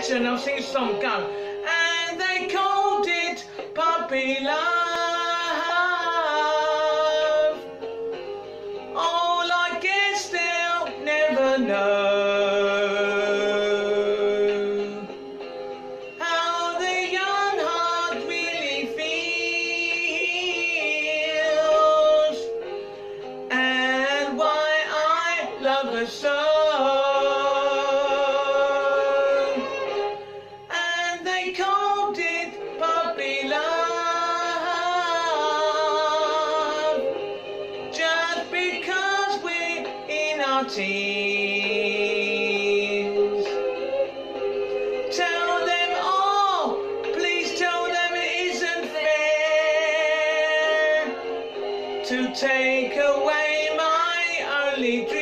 attention, I'll sing a song, go. And they called it puppy love. Oh, I guess they'll never know how the young heart really feels and why I love her so. They called it puppy love just because we're in our teens. Tell them, oh, please tell them it isn't fair to take away my only dream.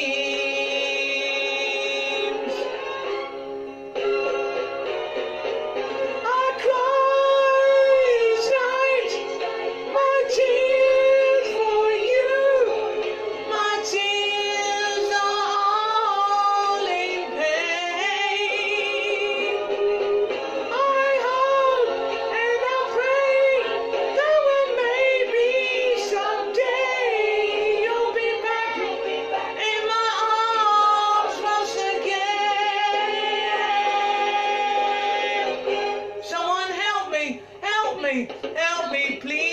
Help me,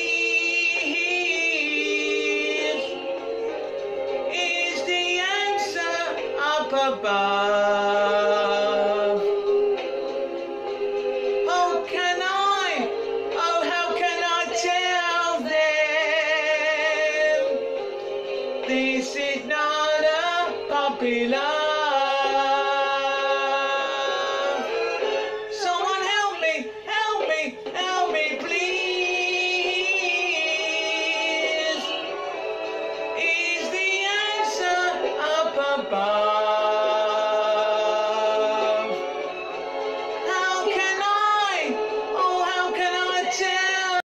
please. Is the answer up above? Oh, how can I tell them this is not a puppy love? Someone help me, please. Is the answer up above?